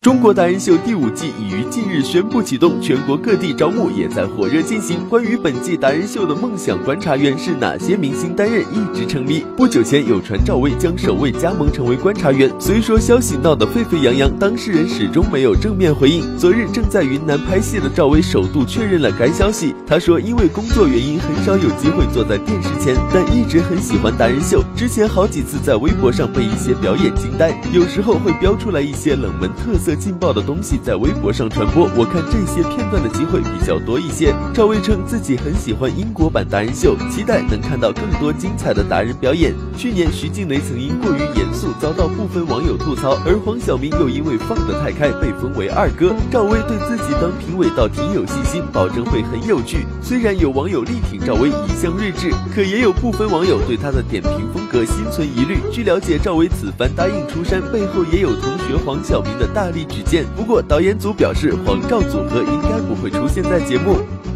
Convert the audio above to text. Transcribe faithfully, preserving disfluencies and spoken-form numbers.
中国达人秀第五季已于近日宣布启动，全国各地招募也在火热进行。关于本季达人秀的梦想观察员是哪些明星担任，一直成谜。不久前有传赵薇将首位加盟成为观察员，虽说消息闹得沸沸扬扬，当事人始终没有正面回应。昨日正在云南拍戏的赵薇首度确认了该消息，她说因为工作原因很少有机会坐在电视前，但一直很喜欢达人秀。之前好几次在微博上被一些表演惊呆，有时候会标出来一些冷门特色劲爆的东西在微博上传播，我看这些片段的机会比较多一些。赵薇称自己很喜欢英国版达人秀，期待能看到更多精彩的达人表演。去年徐静蕾曾因过于严肃遭到部分网友吐槽，而黄晓明又因为放得太开被封为二哥。赵薇对自己当评委倒挺有信心，保证会很有趣。虽然有网友力挺赵薇一向睿智，可也有部分网友对她的点评风格心存疑虑。据了解，赵薇此番答应出山背后也有同学黄晓明的大力举荐，不过导演组表示黄赵组合应该不会出现在节目。